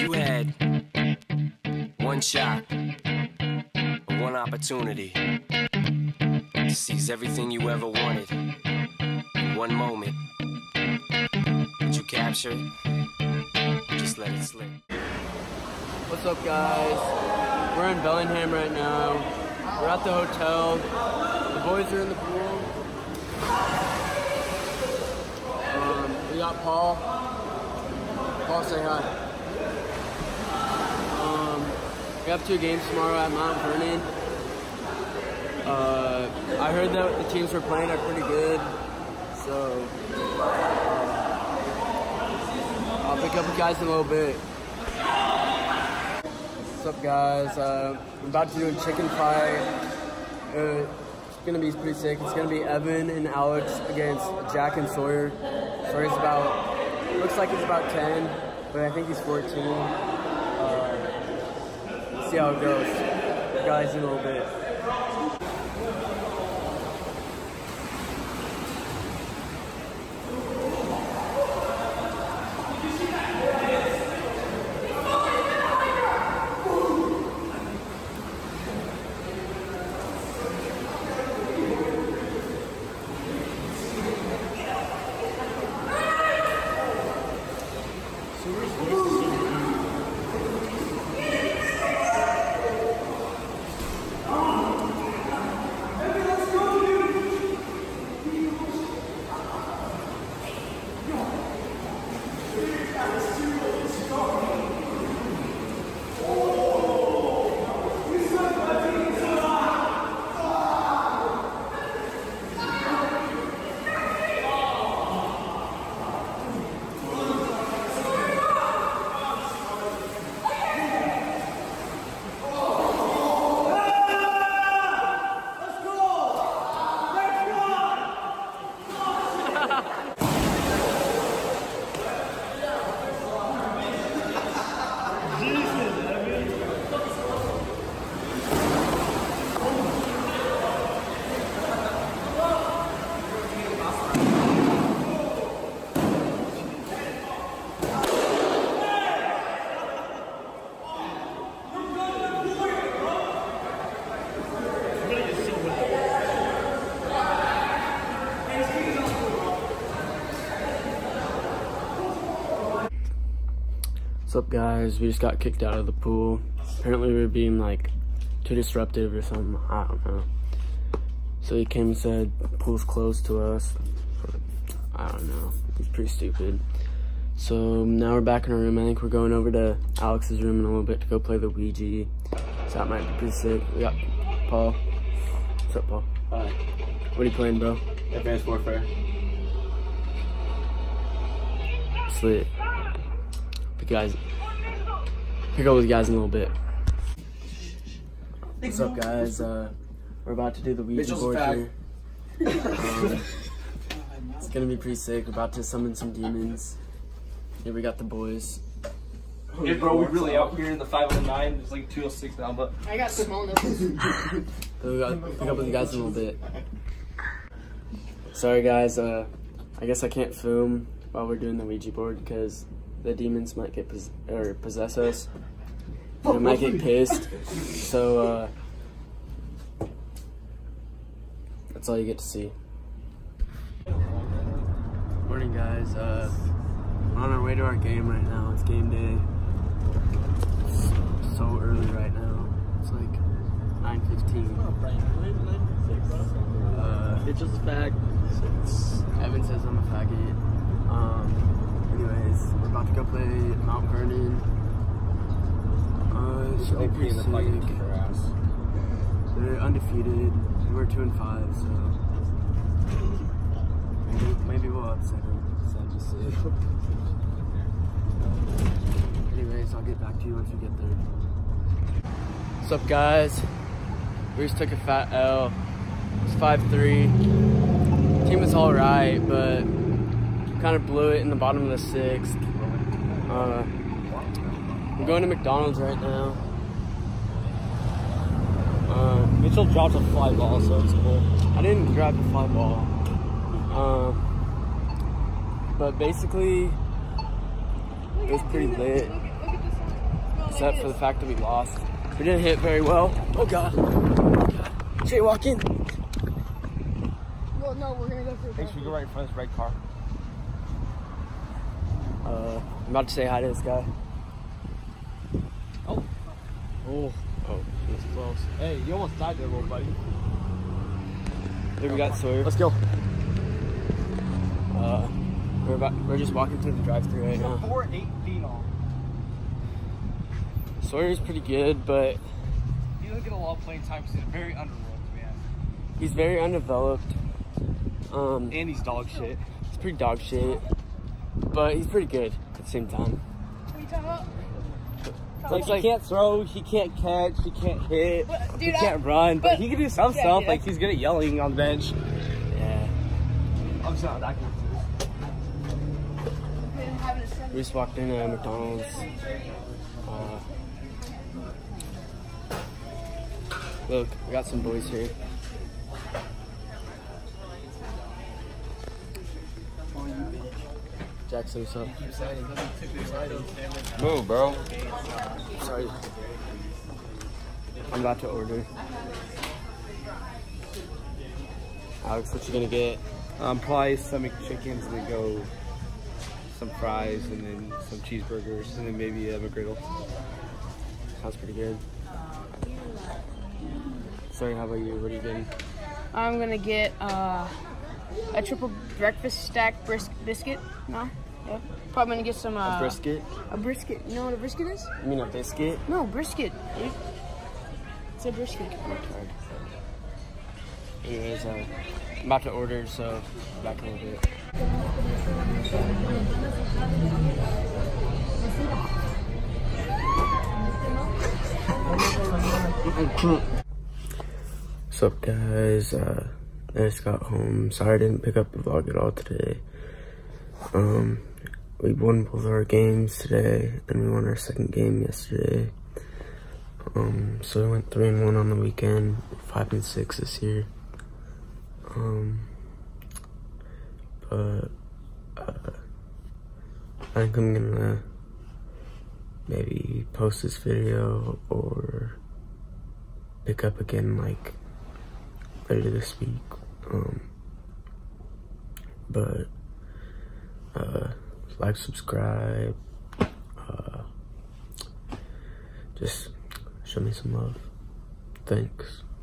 you had one shot, or one opportunity to seize everything you ever wanted in one moment, would you capture it? Just let it slip. What's up, guys? We're in Bellingham right now. We're at the hotel. The boys are in the pool. We got Paul. Paul, say hi. We have 2 games tomorrow at Mount Vernon. I heard that the teams we're playing are pretty good, so I'll pick up with you guys in a little bit. What's up, guys? I'm about to do a chicken fight. It's gonna be pretty sick. It's gonna be Evan and Alex against Jack and Sawyer. Sawyer's looks like he's about 10, but I think he's 14. Let's see how it goes. Guys, in a little bit. What's up, guys? We just got kicked out of the pool. Apparently we were being like too disruptive or something. I don't know. So he came and said pool's closed to us. I don't know. He's pretty stupid. So now we're back in our room. I think we're going over to Alex's room in a little bit to go play the Ouija. So that might be pretty sick. We got Paul. What's up, Paul? Hi. What are you playing, bro? Advanced Warfare. Sweet. Pick up with you guys in a little bit. What's up, guys? We're about to do the Ouija board here. It's gonna be pretty sick. We're about to summon some demons. Here we got the boys. Hey, bro, we really out here in the 509. It's like 206 now, but I got small nipples. So we got pick up with you guys in a little bit. Sorry, guys. I guess I can't film while we're doing the Ouija board because the demons might get possess us. They might get pissed. So that's all you get to see. Morning, guys. We're on our way to our game right now. It's game day. It's so early right now. It's like 9:15. it's just a fact. Evan says I'm a faggot. Anyways, we're about to go play Mount Vernon. It should be pretty sick. They're undefeated. We're 2-5, so maybe we'll upset them. Sad to say. Anyways, I'll get back to you once we get there. What's up, guys? We just took a fat L. It's 5-3. Team was all right, but kind of blew it in the bottom of the 6th. I'm going to McDonald's right now. Mitchell dropped a fly ball, so it's cool. I didn't grab the fly ball. But basically, it was pretty lit. except for the fact that we lost. We didn't hit very well. Oh God. Jaywalking. Well, no, we're gonna go through. Hey, should we go right in front of this red car? I'm about to say hi to this guy. Oh. Oh, that's close. Hey, you almost died there, little buddy. Here we got Sawyer. Let's go. We're just walking through the drive-thru right now. 4.8 phenol. Sawyer's pretty good, but He doesn't get a lot of playing time because he's very underworld, man. he's very undeveloped. And he's dog shit. He's pretty dog shit, but he's pretty good at the same time. What are you talking about? Like, he can't throw, he can't catch, he can't hit, But, dude, he can't run, but he can do some yeah, stuff. yeah. Like, he's good at yelling on the bench. Yeah. I'm just not that good. We just walked into McDonald's. Look, we got some boys here. Jackson, what's up? Move, bro. Sorry. I'm about to order. Alex, what you gonna get? Probably some McChickens and then go some fries and then some cheeseburgers and then maybe a McGriddle. Sounds pretty good. Sorry, how about you? What are you getting? I'm gonna get a triple breakfast stack biscuit. No? Yeah. Probably gonna get some A brisket? A brisket. You know what a brisket is? You mean a biscuit? No, brisket, dude. It's a brisket. Anyways, I'm about to order, so back a little bit. What's up, guys? I just got home. Sorry I didn't pick up the vlog at all today. We won both our games today, and we won our second game yesterday. So we went 3-1 on the weekend, 5-6 this year. But I think I'm gonna maybe post this video or pick up again like later this week. But like, subscribe, just show me some love. Thanks.